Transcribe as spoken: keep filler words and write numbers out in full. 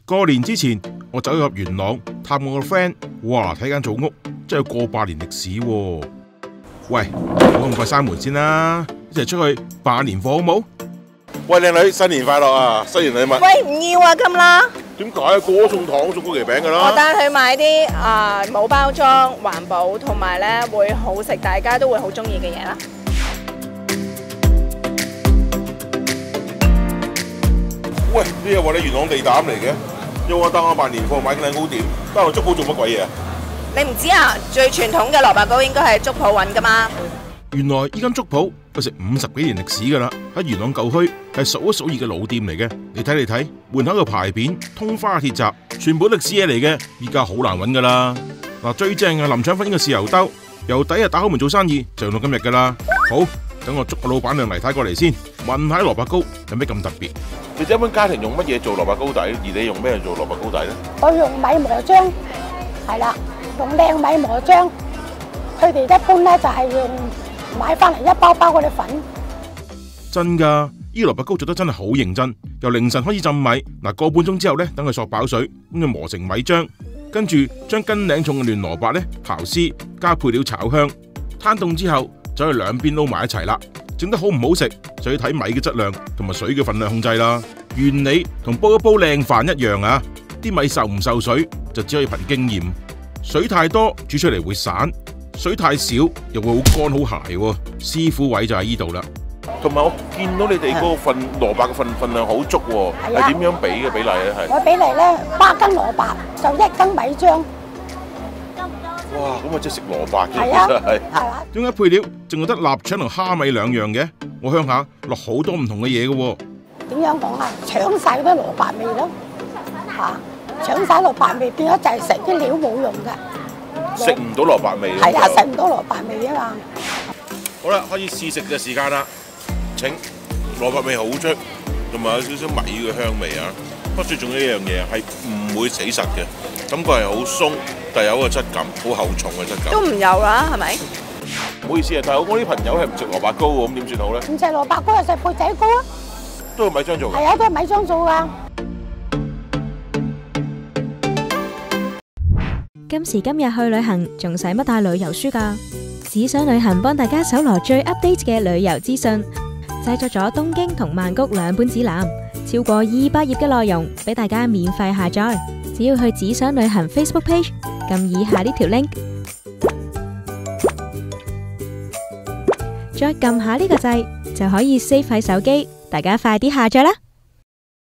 過年之前，我走入元朗探我個 friend， 哇！睇間祖屋真係有過百年歷史喎。喂，唔好咁快閂門先啦，一齊出去辦年貨好冇？ 喂，靚女，新年快樂啊！新年禮物。 喂，唔要啊，咁啦。 點解啊？個個送糖送曲奇餅㗎啦。 我帶佢買啲啊冇包裝、環保同埋咧會好食，大家都會好中意嘅嘢啦。 喂，呢又話你元朗地膽嚟嘅，又話帶我辦年貨買靚糕點，帶我粥鋪做乜鬼嘢啊？ 你唔知啊？最傳統嘅蘿蔔糕應該係粥鋪揾㗎嘛。 原來依間粥鋪有成五十幾年歷史㗎啦，喺元朗舊區係數一數二嘅老店嚟嘅。你睇你睇，門口嘅牌匾、通花鐵閘，全部歷史嘢嚟嘅，依家好難揾㗎啦。嗱，最正係臨搶份呢個豉油兜，由第一日打開門做生意就用到今日㗎啦。好，等我捉個老闆娘黎太過嚟先，問下蘿蔔糕有咩咁特別。 你哋一般家庭用乜嘢做蘿蔔糕底，而你用咩做蘿蔔糕底咧？ 我用米磨漿，係啦，用靚米磨漿。佢哋一般咧就係用買翻嚟一包包嗰啲粉。 真㗎，依蘿蔔糕做得真係好認真，由凌晨開始浸米，嗱個半鐘之後咧，等佢索飽水，咁就磨成米漿，跟住將斤兩重嘅嫩蘿蔔咧刨絲，加配料炒香，攤凍之後就去兩邊撈埋一齊啦。整得好唔好食，就要睇米嘅質量同埋水嘅份量控制啦。原理同煲一煲靚飯一樣啊！啲米受唔受水就只可以憑經驗，水太多煮出嚟會散，水太少又會好乾好鞋喎。師傅位就喺依度啦。 同埋我見到你哋嗰個份蘿蔔嘅份份量好足喎，係點樣比嘅比例咧？係我比例咧八斤蘿蔔就一斤米漿。 哇！咁啊即係食蘿蔔嘅， 係啊， 其實係。 係啊。 點解配料淨係得臘腸同蝦米兩樣嘅？我鄉下落好多唔同嘅嘢嘅喎。 點樣講啊？搶晒嗰啲蘿蔔味咯，嚇！搶晒蘿蔔味，變咗就係食啲料冇用㗎。 食唔到蘿蔔味。 係啊，食唔到蘿蔔味啊嘛。 好啦，開始試食嘅時間啦！請蘿蔔味好出，同埋有少少米嘅香味啊！不過最重要一樣嘢係唔會死實嘅，感覺係好鬆，但係有個質感，好厚重嘅質感。 都唔有啦，係咪？ 唔好意思啊，但係我啲朋友係唔食蘿蔔糕喎，咁點算好咧？ 唔食蘿蔔糕就食缽仔糕啊！ 都係米漿做㗎。 係啊，都係米漿做㗎。 今時今日去旅行，仲使乜帶旅遊書㗎？只想旅行幫大家搜羅最 update 嘅旅遊資訊，製作咗東京同曼谷兩本指南，超過二百頁嘅內容俾大家免費下載。只要去只想旅行 Facebook page， 撳以下呢條 link， 再撳下呢個掣就可以 save 喺手機。大家快啲下載啦！